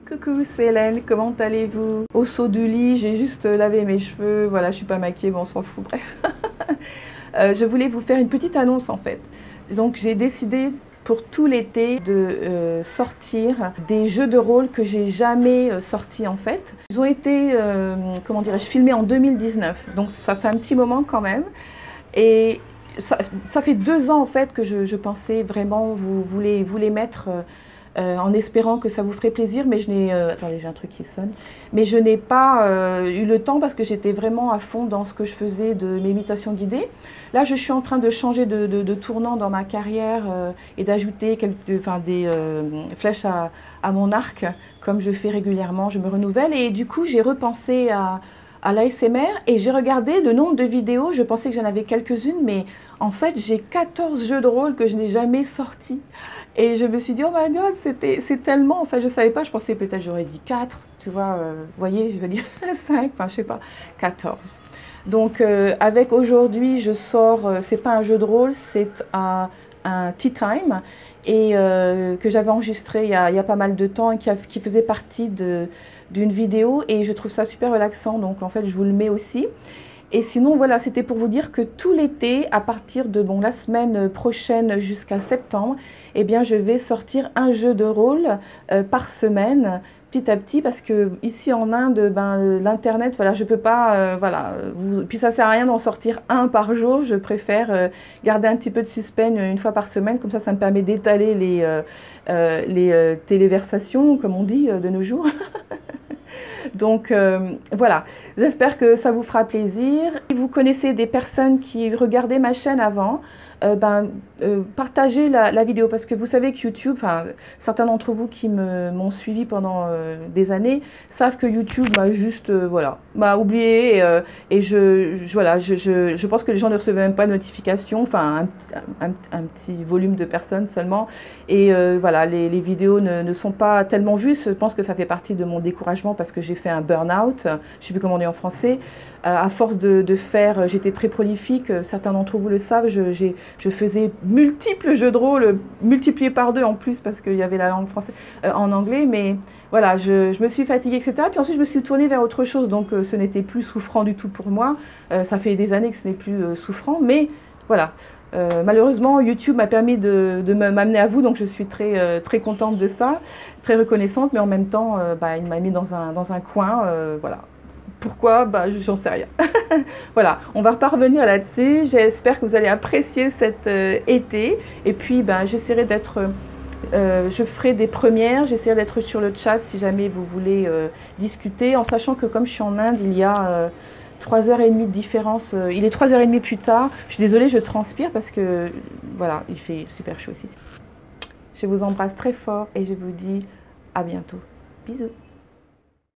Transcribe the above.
Coucou, c'est Hélène, comment allez-vous? Au saut du lit, j'ai juste lavé mes cheveux, voilà, je suis pas maquillée, mais on s'en fout, bref. Je voulais vous faire une petite annonce en fait. Donc j'ai décidé pour tout l'été de sortir des jeux de rôle que j'ai jamais sortis en fait. Ils ont été, comment dirais-je, filmés en 2019, donc ça fait un petit moment quand même. Et ça fait 2 ans en fait que je pensais vraiment vous les mettre en espérant que ça vous ferait plaisir, mais je n'ai... attendez, j'ai un truc qui sonne. Mais je n'ai pas eu le temps parce que j'étais vraiment à fond dans ce que je faisais de méditation guidée. Là, je suis en train de changer de tournant dans ma carrière et d'ajouter des flèches à mon arc, comme je fais régulièrement, je me renouvelle. Et du coup, j'ai repensé à l'ASMR et j'ai regardé le nombre de vidéos. Je pensais que j'en avais quelques-unes, mais en fait, j'ai 14 jeux de rôle que je n'ai jamais sortis. Et je me suis dit, oh my god, c'est tellement... Enfin, je ne savais pas, je pensais peut-être j'aurais dit 4, tu vois, vous voyez, je veux dire 5, enfin, je sais pas, 14. Donc, avec aujourd'hui, je sors, c'est pas un jeu de rôle, c'est un tea time, et que j'avais enregistré il y a pas mal de temps, et qui faisait partie d'une vidéo, et je trouve ça super relaxant, donc en fait, je vous le mets aussi. Et sinon, voilà, c'était pour vous dire que tout l'été, à partir de la semaine prochaine jusqu'à septembre, eh bien, je vais sortir un jeu de rôle par semaine, petit à petit, parce que ici en Inde, l'internet, voilà, je peux pas, puis ça sert à rien d'en sortir un par jour. Je préfère garder un petit peu de suspense une fois par semaine, comme ça me permet d'étaler les téléversations, comme on dit de nos jours. Donc voilà, j'espère que ça vous fera plaisir. Si vous connaissez des personnes qui regardaient ma chaîne avant, partagez la vidéo, parce que vous savez que YouTube, certains d'entre vous qui m'ont suivi pendant des années savent que YouTube m'a juste m'a oublié, et je pense que les gens ne recevaient même pas de notification, enfin un petit volume de personnes seulement, et voilà, les vidéos ne sont pas tellement vues. Je pense que ça fait partie de mon découragement parce que j'ai fait un burn-out, je ne sais plus comment on dit en français. À force de faire, j'étais très prolifique, certains d'entre vous le savent, je faisais multiples jeux de rôle, multipliés par 2 en plus parce qu'il y avait la langue française en anglais, mais voilà, je me suis fatiguée, etc. Puis ensuite je me suis tournée vers autre chose, donc ce n'était plus souffrant du tout pour moi. Ça fait des années que ce n'est plus souffrant, mais voilà. Malheureusement, YouTube m'a permis de m'amener à vous, donc je suis très contente de ça, très reconnaissante, mais en même temps, il m'a mis dans un coin, voilà. Pourquoi? J'en sais rien. Voilà, on va pas revenir là-dessus. J'espère que vous allez apprécier cet été. Et puis, j'essaierai d'être... je ferai des premières, j'essaierai d'être sur le chat si jamais vous voulez discuter, en sachant que comme je suis en Inde, il y a 3h30 de différence. Il est 3h30 plus tard. Je suis désolée, je transpire parce que, voilà, il fait super chaud aussi. Je vous embrasse très fort et je vous dis à bientôt. Bisous.